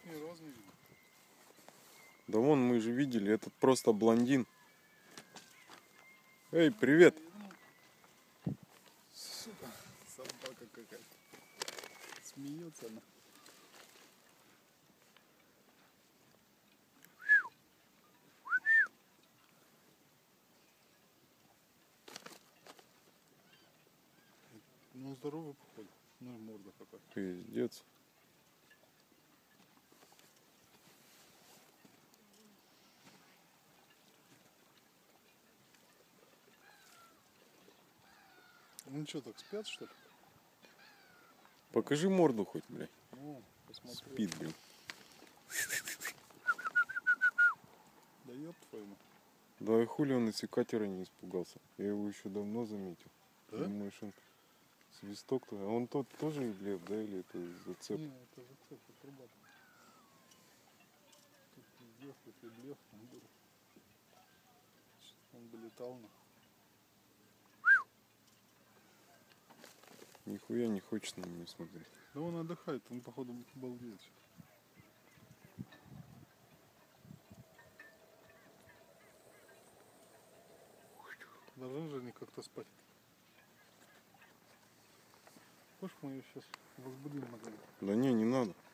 ни разу не видел. Да вон мы же видели, этот просто блондин. Эй, привет! Сука, собака какая-то. Смеется она. Ну здоровый походу. Ну и морда какая. Пиздец. Ну что, так спят что ли? Покажи морду хоть, блядь. О, посмотри. Спит, блин. Да ёб твою мать. Да и хули он из катера не испугался. Я его еще давно заметил. Да? Думаешь, он свисток-то. А он тот тоже лев, да, или это зацеп? Не, это зацеп, это труба. Тут пиздец, если блев там был. Он бы летал на. Нихуя не хочет на меня смотреть. Да он отдыхает, он походу балдеет. Должны же они как-то спать. Хочешь, мы ее сейчас возбудим, наверное? Да не надо.